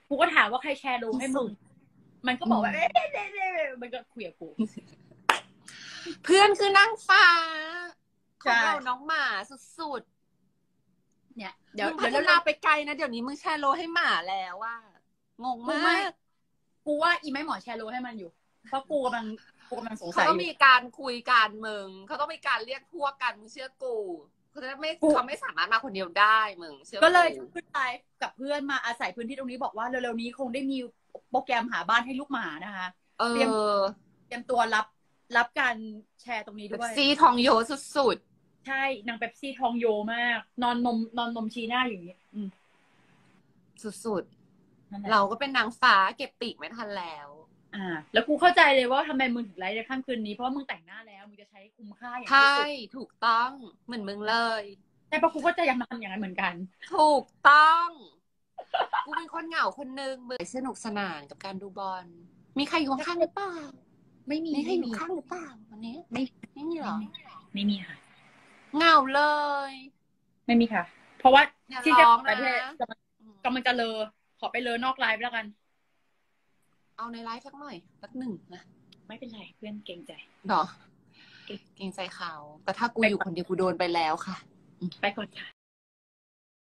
กูก็ถามว่าใครแชร์โลให้มึงมันก็บอกว่ามันก็คุยกับกูเพื่อนคือนั่งฟ้าขใช่องเราน้องหมาสุดเนี่ยๆเดี๋ยวพัฒนาไปไกลนะเดี๋ยวนี้มึงแชร์โลให้หมาแล้วว่างงมากกูว่าอีไม่หมอแชร์โลให้มันอยู่เพราะกูกำลังสงสัเขายต้องอยู่มีการคุยกันมึงเขาต้องมีการเรียกพวกกันมึงเชื่อกูเขาไม่สามารถมาคนเดียวได้มึงเชื่อก็เลยขึ้นไลฟ์กับเพื่อนมาอาศัยพื้นที่ตรงนี้บอกว่าเร็วๆนี้คงได้มีโปรแกรมหาบ้านให้ลูกหมานะคะเตรียมตัวรับการแชร์ตรงนี้ด้วยซีทองโยสุดใช่นางเป๊ปซี่ทองโยมากนอนนมชี้หน้าอย่างนี้สุดๆเราก็เป็นนางฟ้าเก็บปีกไม่ทันแล้วแล้วกูเข้าใจเลยว่าทำไมมึงถึงไลฟ์ในค่ำคืนนี้เพราะว่ามึงแต่งหน้าแล้วมึงจะใช้คุ้มค่าอย่างที่สุดใช่ถูกต้องเหมือนมึงเลยแต่ปะกูก็จะยังทำอย่างนั้นเหมือนกันถูกต้องกูเป็นคนเหงาคนนึงมึงสนุกสนานกับการดูบอลมีใครอยู่ข้างหรือเปล่าไม่มีใครอยู่ข้างหรือเปล่าวันนี้ไม่มีหรอไม่มีค่ะเหงาเลยไม่มีค่ะ เพราะว่าที่จะประเทศกำลังจะขอไปนอกไลฟ์แล้วกันเอาในไลฟ์สักหน่อยสักหนึ่งนะไม่เป็นไรเพื่อนเกรงใจหรอเกรงใจเขาแต่ถ้ากูอยู่คนเดียวกูโดนไปแล้วค่ะไปก่อนค่ะ